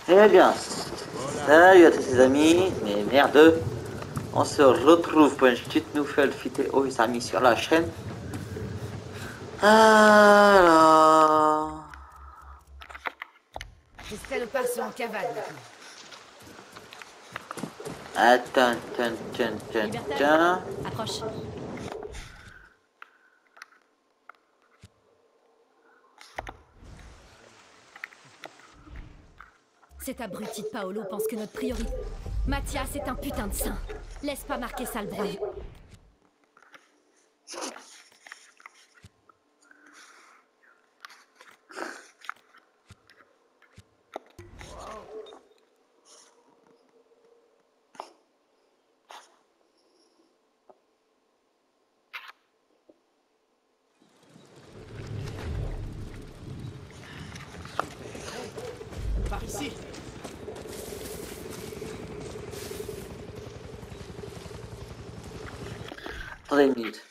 Eh bien, salut à tous les amis, mais merde, on se retrouve pour une petite nouvelle vidéo les amis sur la chaîne. Alors... Les salopards sont en cavale maintenant. Attends, tiens, tiens, tiens, Libertaire, tiens. approche. Cet abruti de Paolo pense que notre priorité... Mathias est un putain de saint. Laisse pas marquer ça le broyeur. Par ici. Attendez une minute.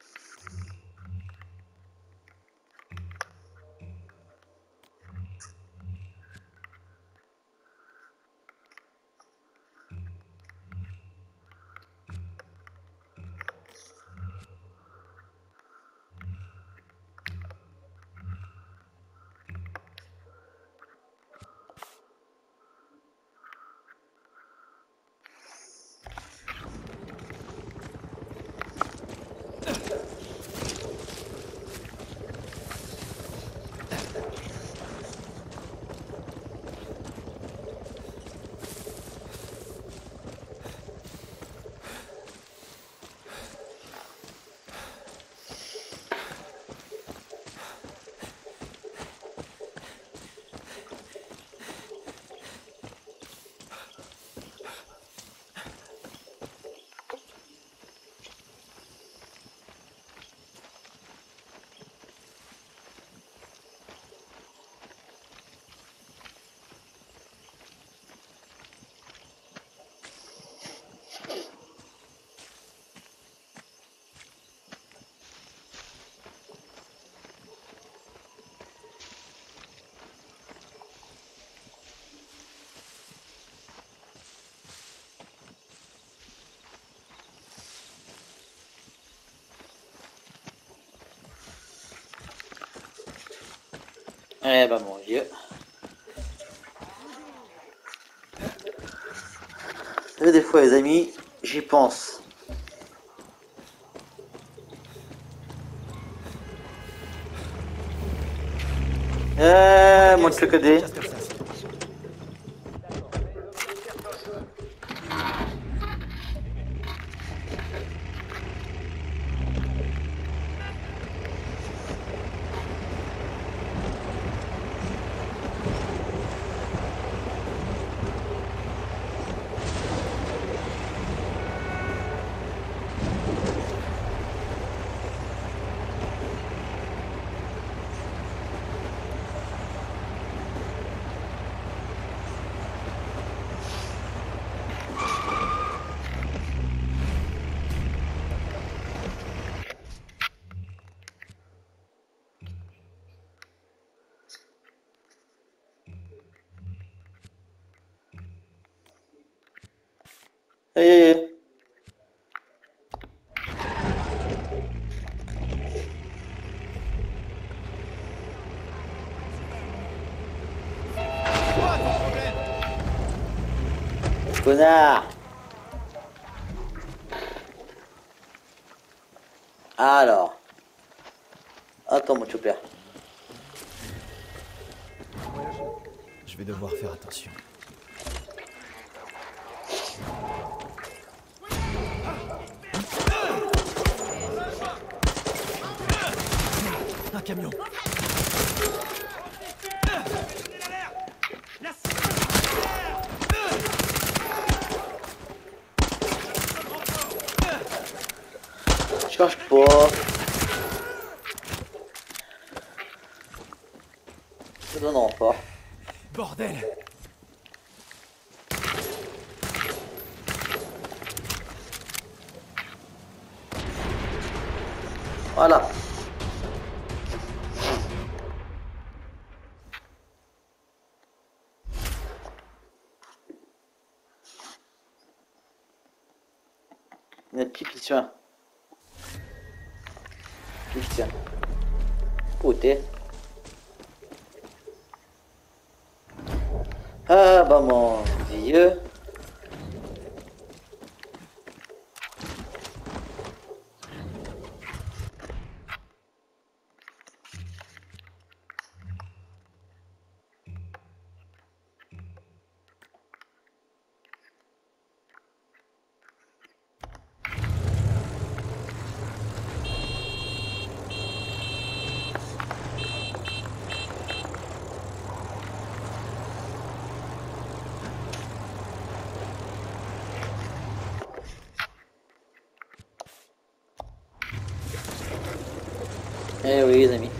Eh ben mon vieux. Vous savez, des fois les amis, j'y pense. Moi le codé. Chasse comme ça. Eh, Quoi ton problème? connard. Alors. Attends mon chopper. Je vais devoir faire attention. Un camion. Cherche pas. Je te donne pas. Bordel. Voilà. Un petit pissoin. Pissoin. Putain. Ah bah mon vieux. Eh oui les amis.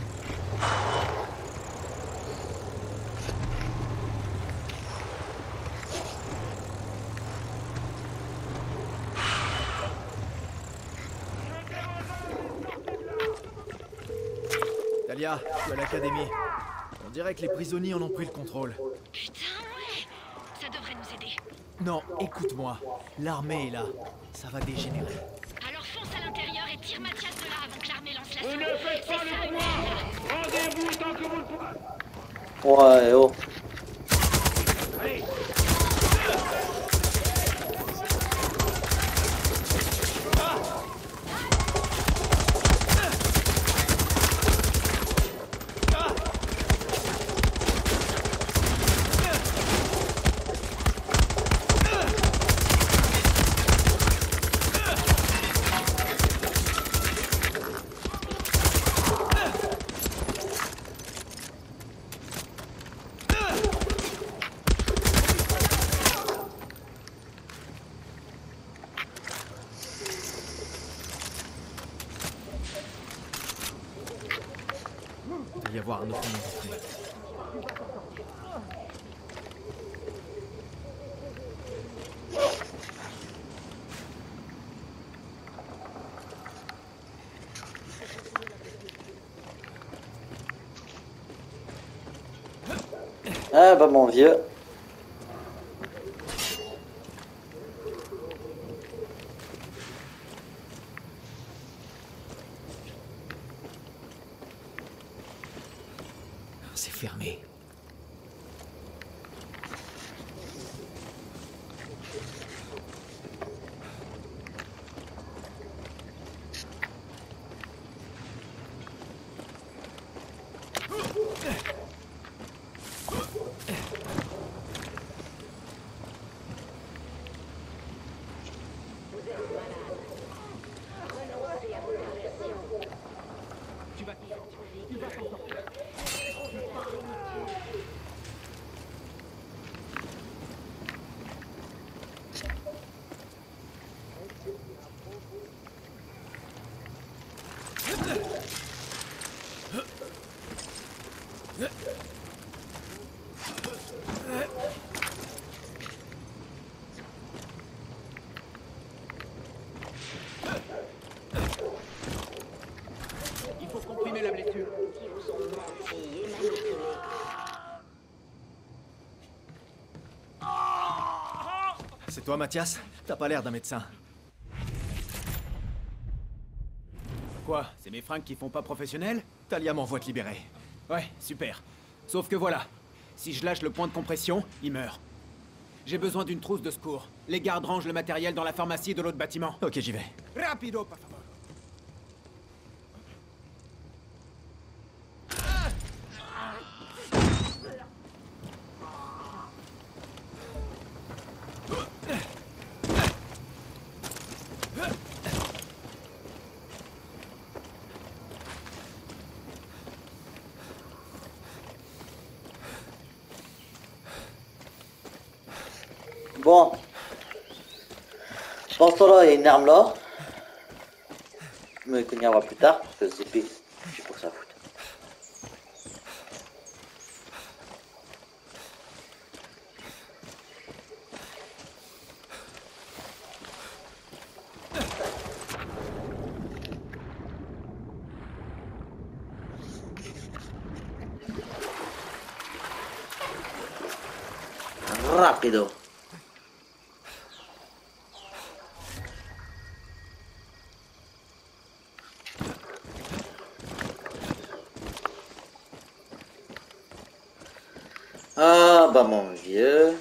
Talia, je suis à l'académie. On dirait que les prisonniers en ont pris le contrôle. Putain, ouais. Ça devrait nous aider. Non, écoute-moi. L'armée est là. Ça va dégénérer. Alors fonce à l'intérieur et tire Mathias de là avant que l'armée lance la Vous ne faites pas le pouvoir. Rendez-vous tant que vous le pouvez. Ouais oh. Allez. Il doit y avoir un autre moyen d'entrer. Ah bah mon vieux. C'est fermé. Il faut comprimer la blessure. C'est toi, Mathias? T'as pas l'air d'un médecin. Quoi? C'est mes fringues qui font pas professionnel? Talia m'envoie te libérer. Ouais, super. Sauf que voilà, si je lâche le point de compression, il meurt. J'ai besoin d'une trousse de secours. Les gardes rangent le matériel dans la pharmacie de l'autre bâtiment. Ok, j'y vais. Rapido, por favor. Bon. Pendant ce temps-là, il y a une arme là. Mais qu'on y revoit plus tard, parce que c'est épée, j'ai pour ça foutre. Rapido. bah mon vieux.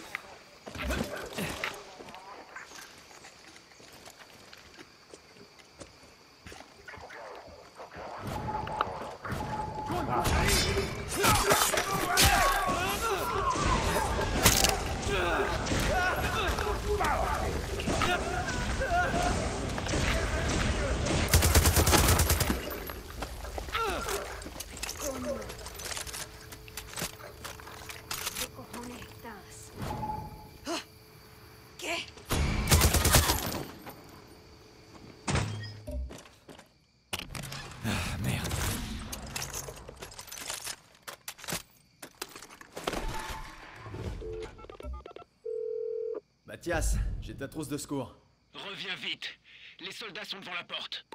Mathias, j'ai ta trousse de secours. Reviens vite. Les soldats sont devant la porte.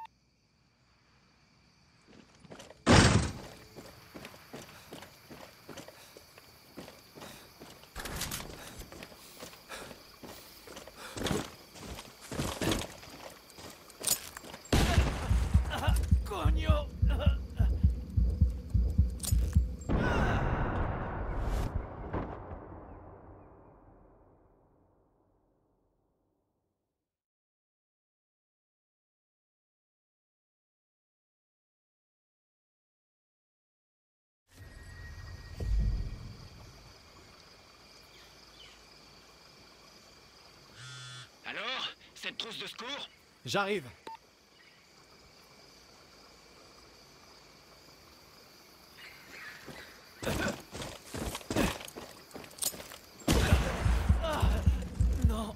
Alors, cette trousse de secours? J'arrive. Non.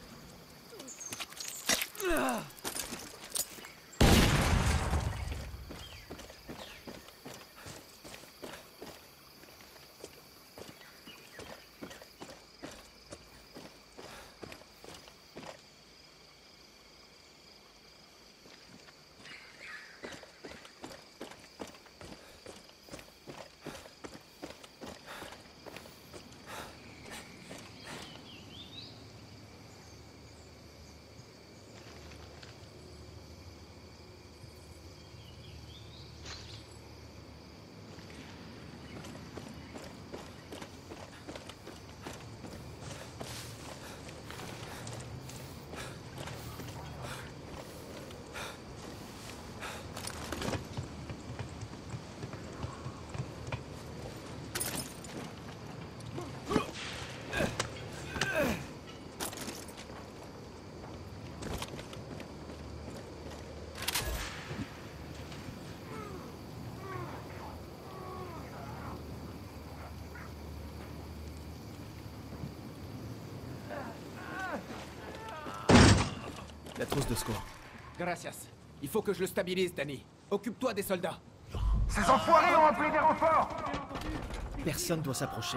La trousse de secours. Gracias. Il faut que je le stabilise, Danny. Occupe-toi des soldats. Ces enfoirés ont appelé des renforts! Personne doit s'approcher.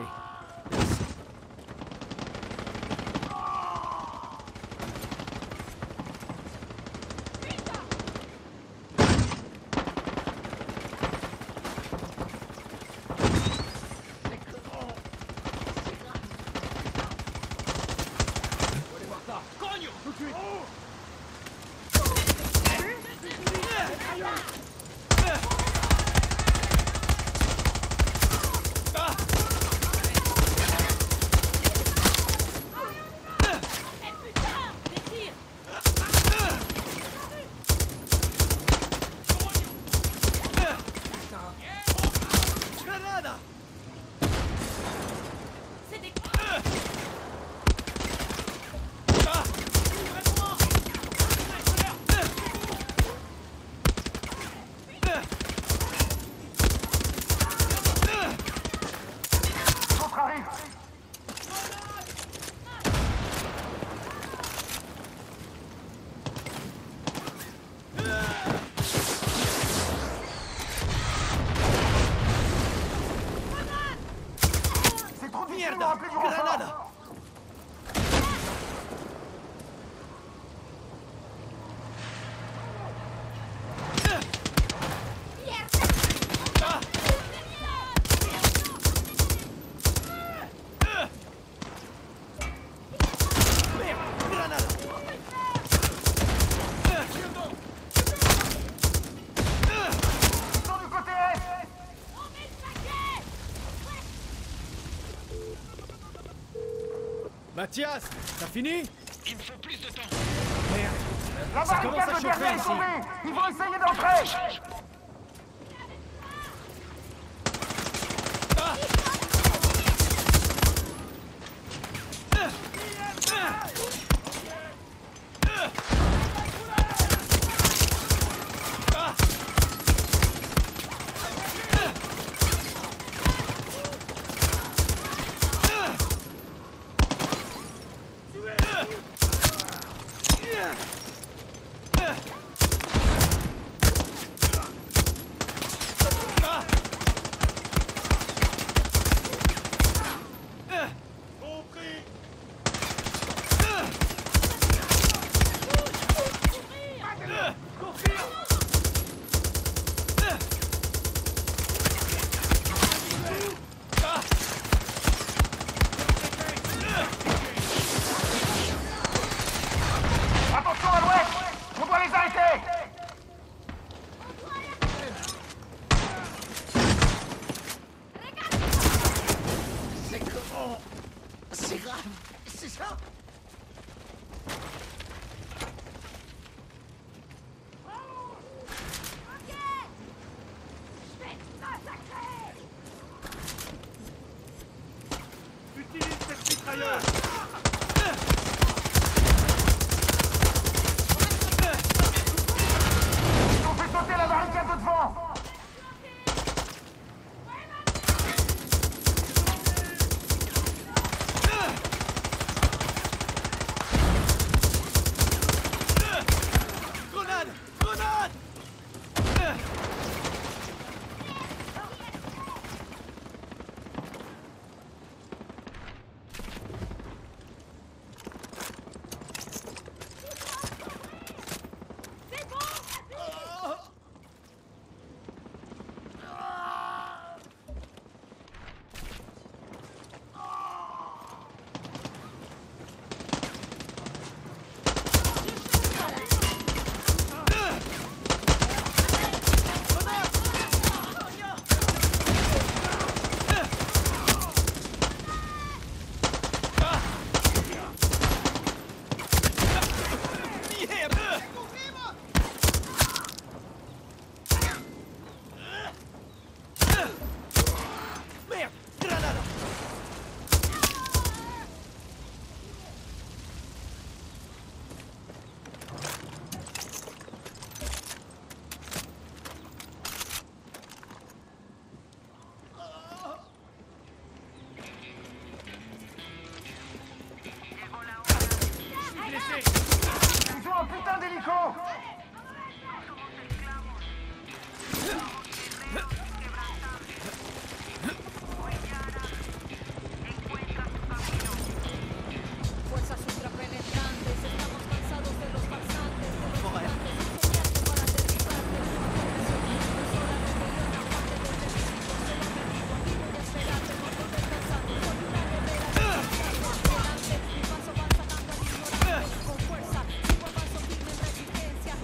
Mathias, t'as fini? Il me faut plus de temps. Merde. La Ça commence à barricade de chauffer derrière est ici. tombée. Ils vont essayer d'entrer. Attention à l'ouest. On doit les arrêter. C'est comment? C'est grave, c'est ça? Utilise cette mitrailleuse. On fait sauter la barricade de devant. Grenade! Grenade! Merde! Grenade! Ils ont un putain d'hélico. Fuerzas ultrapenetrantes, estamos cansados de los farsantes, de los gigantes insoñantes para aterrizantes. Es hora de rebelión, aparte del delito, se lo bendigo, aquí voy a esperarte, no estoy descansando, soy una guerrera adelante, mi paso va sacando al ignorante, con fuerza, sigo a paso firme en resistencia,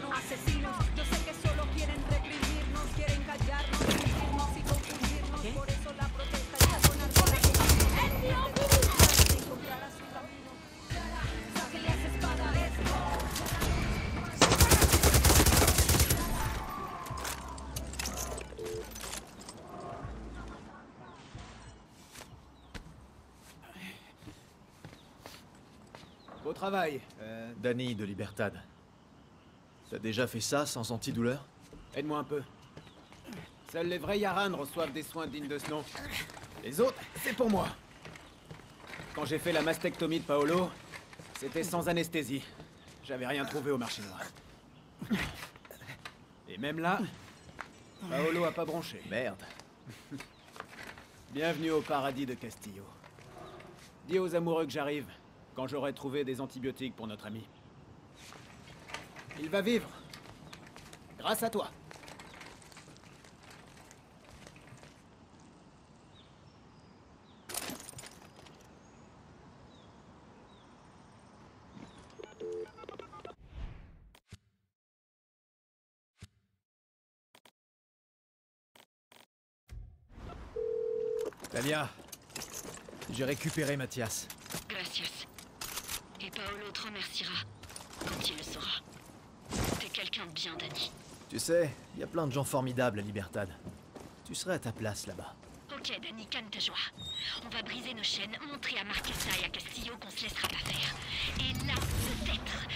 Asesinos, yo sé que solo quieren reprimirnos, quieren callarnos, mentirnos y confundirnos. Por eso la protesta está con armas. Encontrará su camino. Saquen las espadas. Beau travail. Danny de Libertad. T'as déjà fait ça sans antidouleur? Aide-moi un peu. Seuls les vrais Yaran reçoivent des soins dignes de ce nom. Les autres, c'est pour moi. Quand j'ai fait la mastectomie de Paolo, c'était sans anesthésie. J'avais rien trouvé au marché noir. Et même là, Paolo a pas bronché. Merde. Bienvenue au paradis de Castillo. Dis aux amoureux que j'arrive, quand j'aurai trouvé des antibiotiques pour notre ami. Il va vivre. Grâce à toi. Talia, j'ai récupéré Mathias. Gracias. Et Paolo te remerciera quand il le saura. T'es quelqu'un de bien, Danny. Tu sais, il y a plein de gens formidables à Libertad. Tu serais à ta place là-bas. Ok, Danny, calme ta joie. On va briser nos chaînes, montrer à Marquesa et à Castillo qu'on se laissera pas faire. Et là, peut-être,